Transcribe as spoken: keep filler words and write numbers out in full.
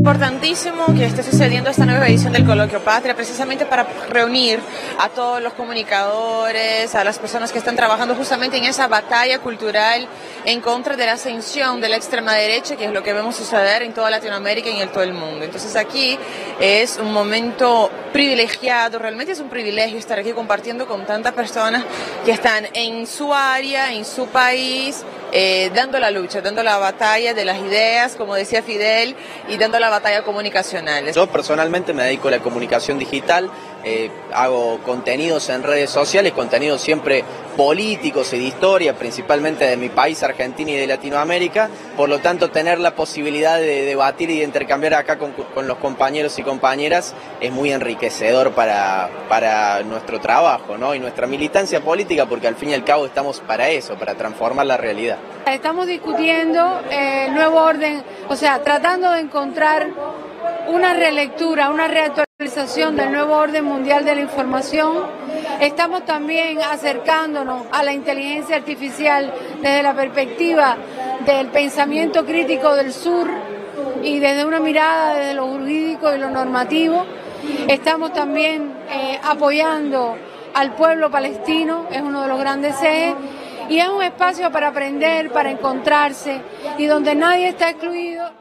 importantísimo que esté sucediendo esta nueva edición del Coloquio Patria, precisamente para reunir a todos los comunicadores, a las personas que están trabajando justamente en esa batalla cultural en contra de la ascensión de la extrema derecha, que es lo que vemos suceder en toda Latinoamérica y en todo el mundo. Entonces aquí es un momento privilegiado, realmente es un privilegio estar aquí compartiendo con tantas personas que están en su área, en su país, eh, dando la lucha, dando la batalla de las ideas, como decía Fidel, y dando la batalla comunicacional. Yo personalmente me dedico a la comunicación digital, eh, hago contenidos en redes sociales, contenidos siempre políticos y de historia, principalmente de mi país, Argentina y de Latinoamérica. Por lo tanto, tener la posibilidad de debatir y de intercambiar acá con, con los compañeros y compañeras es muy enriquecedor para, para nuestro trabajo, ¿no? Y nuestra militancia política, porque al fin y al cabo estamos para eso, para transformar la realidad. Estamos discutiendo eh, el nuevo orden, o sea, tratando de encontrar una relectura, una reactualización del nuevo orden mundial de la información. Estamos también acercándonos a la inteligencia artificial desde la perspectiva del pensamiento crítico del sur y desde una mirada desde lo jurídico y lo normativo. Estamos también eh, apoyando al pueblo palestino, es uno de los grandes ejes, y es un espacio para aprender, para encontrarse y donde nadie está excluido.